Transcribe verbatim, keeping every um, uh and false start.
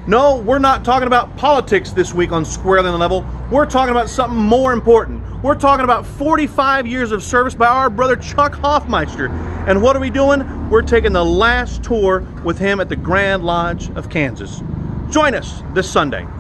No, we're not talking about politics this week on Squarely on the Level. We're talking about something more important. We're talking about forty-five years of service by our brother Chuck Hoffmeister. And what are we doing? We're taking the last tour with him at the Grand Lodge of Kansas. Join us this Sunday.